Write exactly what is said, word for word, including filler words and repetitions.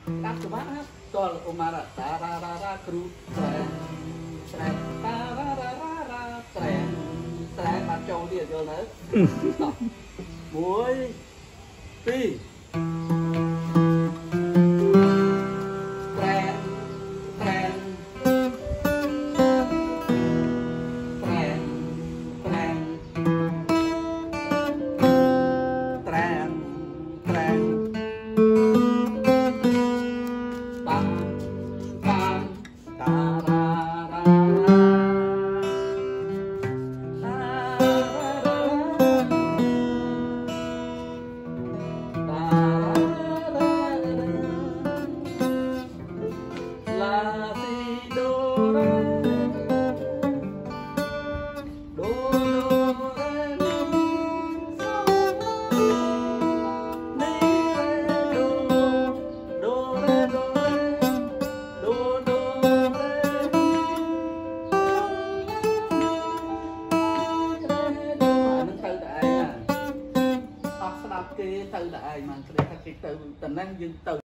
đáp cho bác hát to là oma là ta ra ra ra cru tre tre ta ra ra ra ra tre tre bạn châu đi rồi nữa muối pi tre tre cái từ đại mà cái từ tình năng dân từ